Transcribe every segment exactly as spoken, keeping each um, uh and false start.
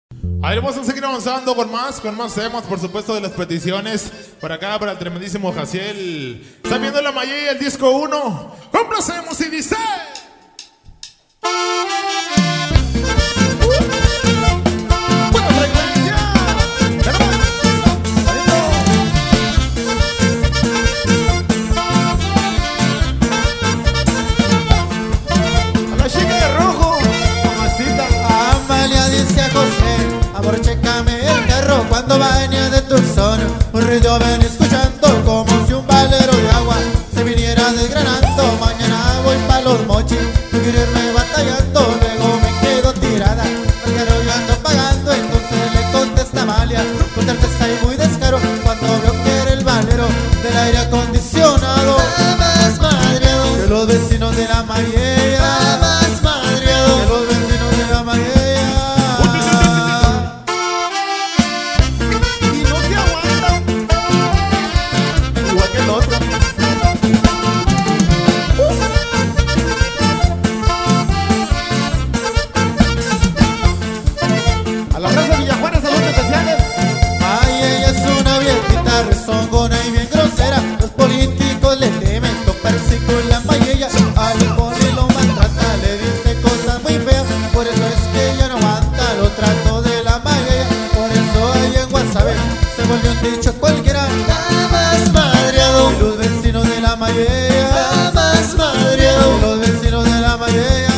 A ver, vamos a seguir avanzando con más, con más temas, por supuesto, de las peticiones. Por acá, para el tremendísimo Jaciel. Está viendo la Mayella, el disco uno. Complacemos y dice... Amor, chécame el carro cuando venía de Tucson. Un ruido ven escuchando como si un valero de agua se viniera desgranando. Mañana voy pa' los mochis, no quiero irme batallando. Luego me quedo tirada, porque yo ando pagando. Entonces le contesta Amalia, con certeza y muy descaro, cuando veo que era el valero del aire acondicionado. Más madreado que los vecinos de la Mayella. Más madreado que los vecinos de la Mayella. Rezongona y bien grosera, los políticos le temen, toparse con la Mayella. Al poli lo maltrata, le dice cosas muy feas, por eso es que ella no aguanta los tratos de la Mayella. Por eso ahí en Guasave se volvió un dicho cualquiera. La más madreado, y los vecinos de la Mayella. La más madreado, y los vecinos de la Mayella.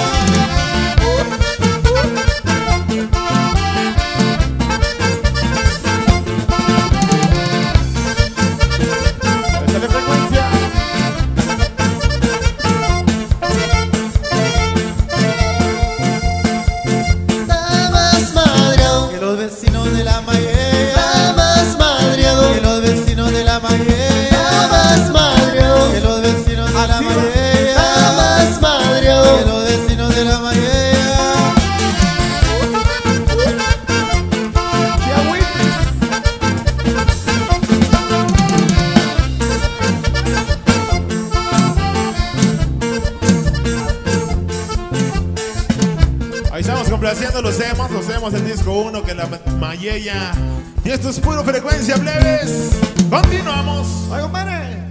Ahí estamos complaciendo los temas, los temas del disco uno, que la Mayella. Y esto es puro frecuencia, plebes. Continuamos. ¡Ay, compadre!